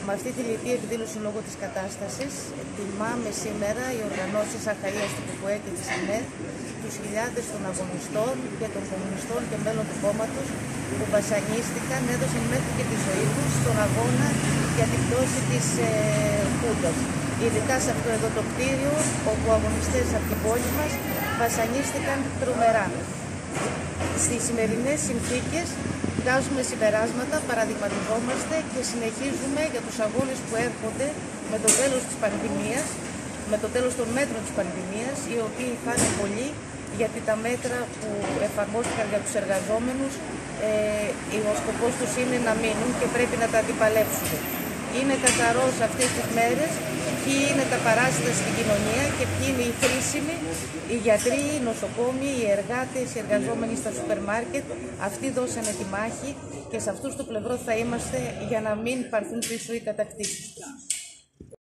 Με αυτή τη λιτή εκδήλωση λόγω της κατάστασης, τιμάμε σήμερα οι οργανώσεις Αχαΐας του ΚΚΕ και της ΑΝΕΔ τους χιλιάδες των αγωνιστών και των κομμουνιστών και μέλων του κόμματος που βασανίστηκαν, έδωσαν μέχρι και τη ζωή τους στον αγώνα για την πτώση της Χούντας. Ειδικά σε αυτό εδώ το κτίριο, όπου αγωνιστές από την πόλη μας βασανίστηκαν τρομερά. Στις σημερινές συνθήκες βγάζουμε συμπεράσματα, παραδειγματιζόμαστε και συνεχίζουμε για τους αγώνες που έρχονται με το τέλος της πανδημίας, με το τέλος των μέτρων της πανδημίας, οι οποίοι θα είναι πολλοί, γιατί τα μέτρα που εφαρμόστηκαν για τους εργαζόμενους, ο σκοπός τους είναι να μείνουν και πρέπει να τα αντιπαλέψουμε. Είναι καθαρό σε αυτές τις μέρες ποιοι είναι τα παράσιτα στην κοινωνία και ποιοι είναι οι χρήσιμοι, οι γιατροί, οι νοσοκόμοι, οι εργάτες, οι εργαζόμενοι στα σούπερ μάρκετ. Αυτοί δώσανε τη μάχη και σε αυτούς το πλευρό θα είμαστε για να μην πάρθουν πίσω οι κατακτήσεις τους.